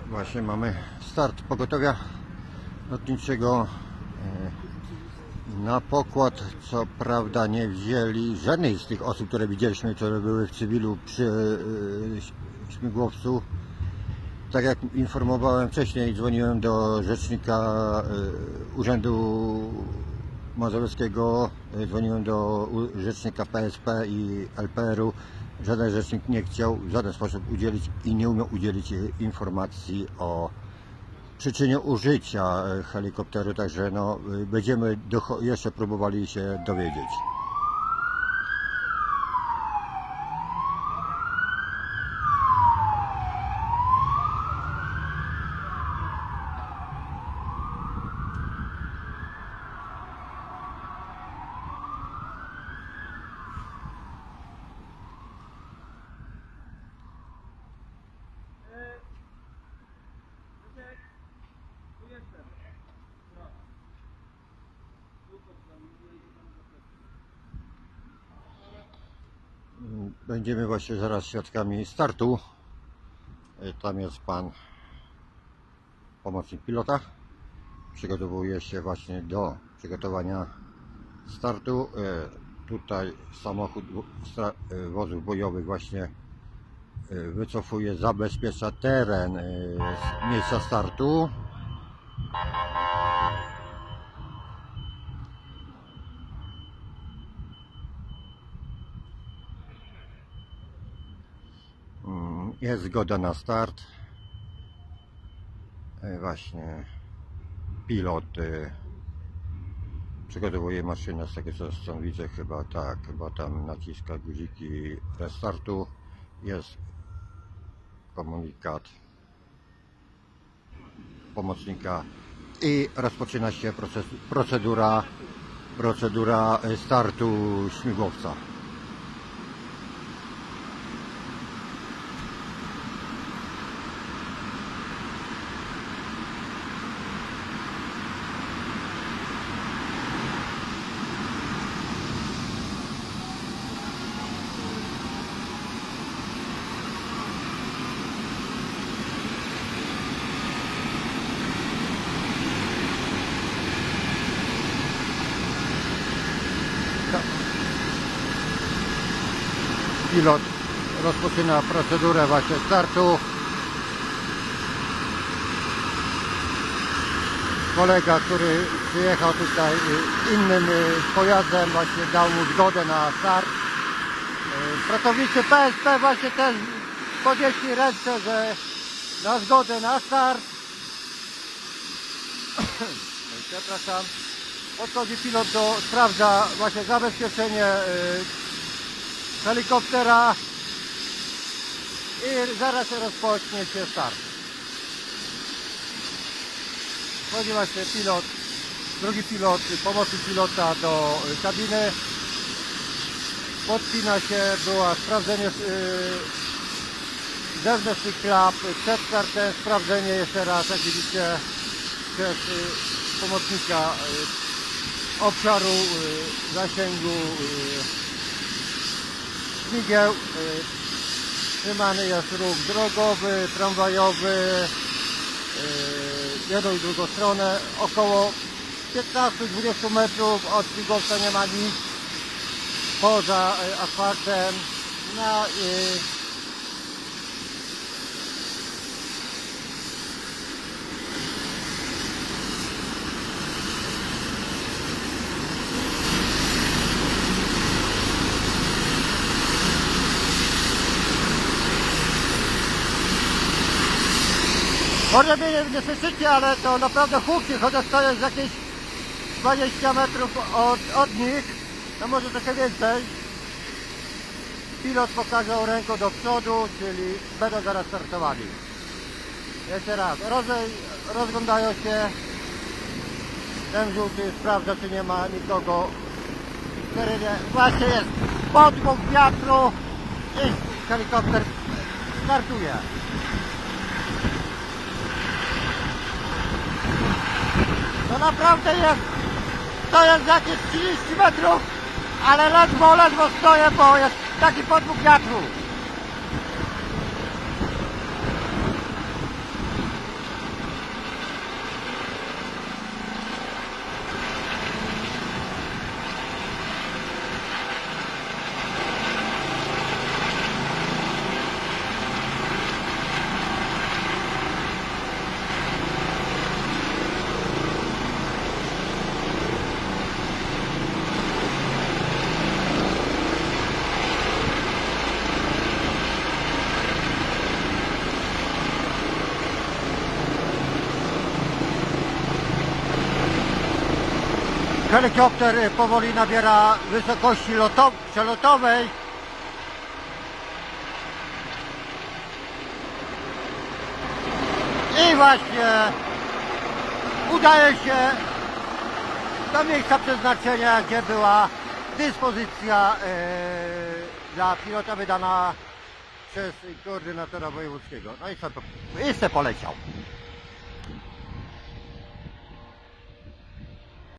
Właśnie mamy start pogotowia lotniczego. Na pokład co prawda nie wzięli żadnej z tych osób, które widzieliśmy, które były w cywilu przy śmigłowcu. Tak jak informowałem wcześniej, dzwoniłem do rzecznika Urzędu Mazowieckiego, dzwoniłem do rzecznika PSP i LPR-u. Żaden rzecznik nie chciał w żaden sposób udzielić i nie umiał udzielić informacji o przyczynie użycia helikopteru, także no, będziemy jeszcze próbowali się dowiedzieć. Będziemy właśnie zaraz świadkami startu. Tam jest pan pomocnik pilota. Przygotowuje się właśnie do przygotowania startu. Tutaj samochód wozów bojowych właśnie wycofuje, zabezpiecza teren z miejsca startu. Jest zgoda na start. Właśnie pilot przygotowuje maszynę, z tego co stąd widzę, chyba tam naciska guziki restartu. Jest komunikat pomocnika i rozpoczyna się procedura startu śmigłowca. Pilot rozpoczyna procedurę właśnie startu. Kolega, który przyjechał tutaj innym pojazdem, właśnie dał mu zgodę na start. Pracownicy PSP właśnie też podnieśli ręce, że na zgodę na start. Przepraszam. Podchodzi pilot, sprawdza właśnie zabezpieczenie helikoptera i zaraz rozpocznie się start. Wchodzi właśnie pilot, drugi pilot, pomocnik pilota do kabiny. Podpina się, było sprawdzenie zewnętrznych klap, przed startem sprawdzenie jeszcze raz, jak widzicie, przez pomocnika obszaru zasięgu śmigieł. Trzymany jest ruch drogowy, tramwajowy, jedną i drugą stronę. Około 15-20 metrów od śmigłowca nie ma nic poza asfaltem. Może mnie nie słyszycie, ale to naprawdę huczy, chociaż to jest jakieś 20 metrów od nich, no może trochę więcej. Pilot pokazał ręką do przodu, czyli będą zaraz startowali. Jeszcze raz, rozglądają się. Ten żółty sprawdza, czy nie ma nikogo w terenie. Właśnie jest podmuch wiatru i helikopter startuje. To naprawdę jest, to jest jakieś 30 metrów, ale ledwo stoję, bo jest taki podmuch wiatru. Helikopter powoli nabiera wysokości przelotowej. I właśnie udaje się do miejsca przeznaczenia, gdzie była dyspozycja dla pilota wydana przez koordynatora wojewódzkiego. No i co, poleciał.